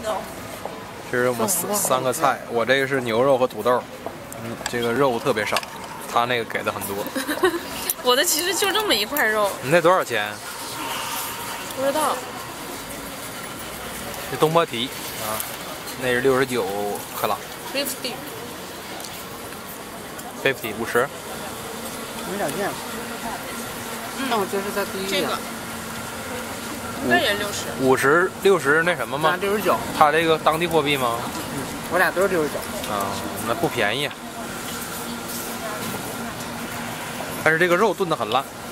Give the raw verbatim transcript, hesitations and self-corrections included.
这是我们三三个菜，我这个是牛肉和土豆，嗯，这个肉特别少，他那个给的很多。 我的其实就这么一块肉。 你那多少钱？ 不知道。 这东坡蹄啊，那是六十九克拉。 fifty。 fifty 五十。 没两件。但我觉得是在第一这个。应该也六十。 五十六十那什么吗？ 六十九。 他这个当地货币吗？ 嗯，我俩都是六十九。 啊，那不便宜啊。但是这个肉炖得很烂。